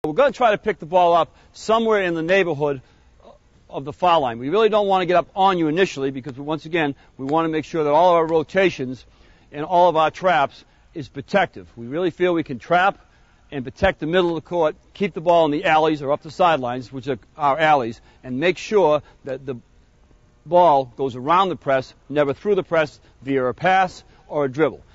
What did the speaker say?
We're going to try to pick the ball up somewhere in the neighborhood of the foul line. We really don't want to get up on you initially because, once again, we want to make sure that all of our rotations and all of our traps is protective. We really feel we can trap and protect the middle of the court, keep the ball in the alleys or up the sidelines, which are our alleys, and make sure that the ball goes around the press, never through the press via a pass or a dribble.